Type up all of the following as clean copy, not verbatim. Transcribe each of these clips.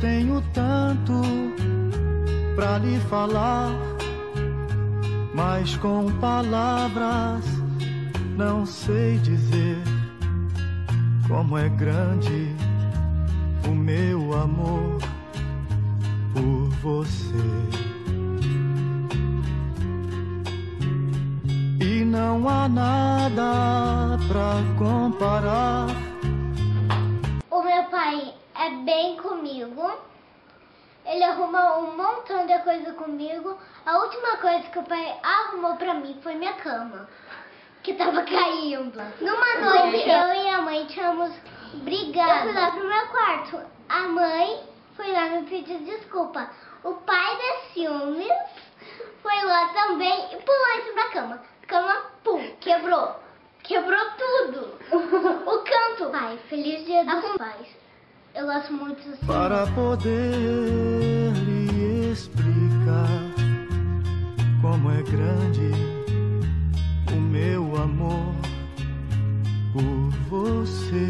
tenho tanto pra lhe falar, mas com palavras não sei dizer como é grande o meu amor por você. E não há nada pra comparar. O meu pai é bem comigo. Ele arruma um montão de coisa comigo. A última coisa que o pai arrumou pra mim foi minha cama, que tava caindo. Numa noite, eu e a mãe tínhamos brigado. Eu fui lá pro meu quarto. A mãe foi lá me pedir desculpa. O pai da ciúmes foi lá também e pulou em cima da cama. A cama, pum, quebrou. Quebrou tudo. O canto. Pai, feliz dia dos pais. Eu gosto muito do senhor. Para poder lhe explicar como é grande o meu amor por você.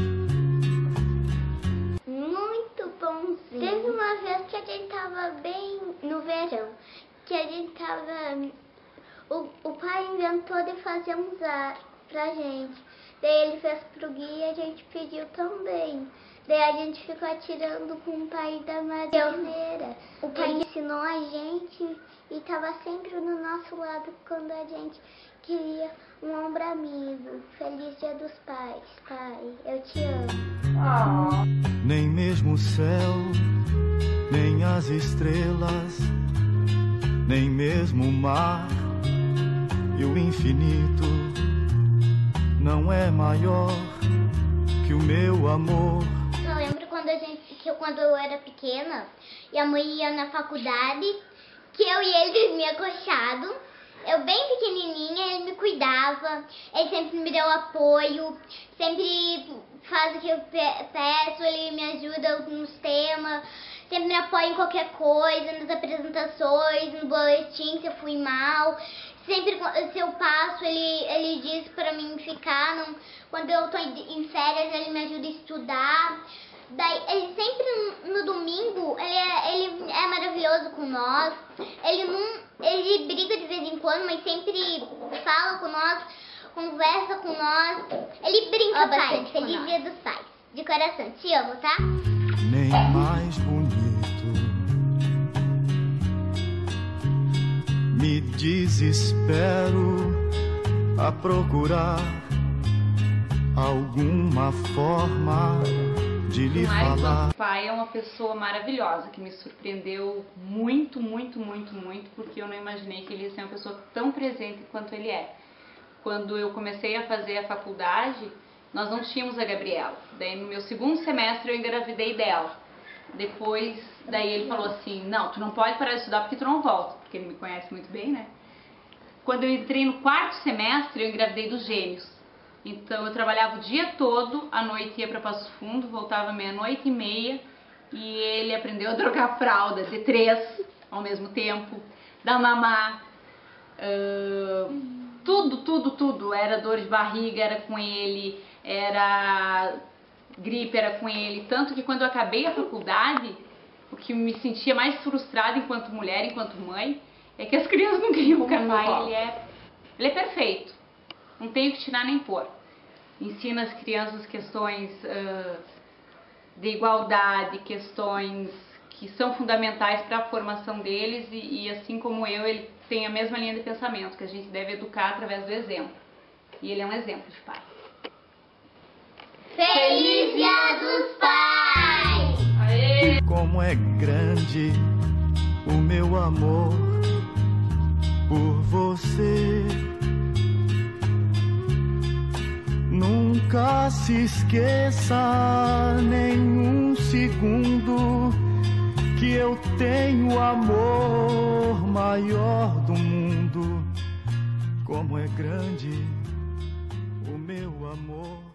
Muito bonzinho. Teve uma vez que a gente tava bem no verão, que a gente tava... O pai inventou de fazer um zar pra gente. Daí ele fez pro Gui e a gente pediu também. Daí a gente ficou atirando com o pai da madeira. O pai ensinou a gente e tava sempre no nosso lado quando a gente queria um ombro amigo. Feliz dia dos pais, pai. Eu te amo. Nem mesmo o céu, nem as estrelas, nem mesmo o mar e o infinito não é maior que o meu amor. Eu lembro quando eu era pequena e a mãe ia na faculdade, que eu e ele dormia acochado. Eu bem pequenininha, ele me cuidava, ele sempre me deu apoio, sempre faz o que eu peço, ele me ajuda nos temas, sempre me apoia em qualquer coisa, nas apresentações, no boletim se eu fui mal. Sempre se eu passo, ele diz pra mim ficar. Não, quando eu tô em férias, ele me ajuda a estudar. Daí, ele sempre no domingo, ele é maravilhoso com nós. Ele briga de vez em quando, mas sempre fala com nós, conversa com nós. Ele brinca bastante. Feliz dia dos pais. De coração, te amo, tá? Nem mais bonito me desespero a procurar alguma forma de lhe falar. Meu pai é uma pessoa maravilhosa que me surpreendeu muito, porque eu não imaginei que ele ia ser uma pessoa tão presente quanto ele é. Quando eu comecei a fazer a faculdade, nós não tínhamos a Gabriela. Daí no meu segundo semestre eu engravidei dela. Daí ele falou assim, não, tu não pode parar de estudar porque tu não volta, porque ele me conhece muito bem, né? Quando eu entrei no quarto semestre, eu engravidei dos gêmeos. Então eu trabalhava o dia todo, à noite ia para Passo Fundo, voltava 00:30 e ele aprendeu a trocar fralda de 3 ao mesmo tempo, dar mamar, tudo, era dor de barriga, era com ele, era gripe, era com ele, tanto que quando eu acabei a faculdade, o que me sentia mais frustrada enquanto mulher, enquanto mãe, é que as crianças não queriam ficar no colo. Ele é perfeito. Não tenho que tirar nem pôr. Ensina as crianças questões de igualdade, questões que são fundamentais para a formação deles e assim como ele tem a mesma linha de pensamento, que a gente deve educar através do exemplo. E ele é um exemplo de pai. Feliz Dia dos Pais! Aê! Como é grande o meu amor por você. Nunca se esqueça nenhum segundo que eu tenho o amor maior do mundo. Como é grande o meu amor.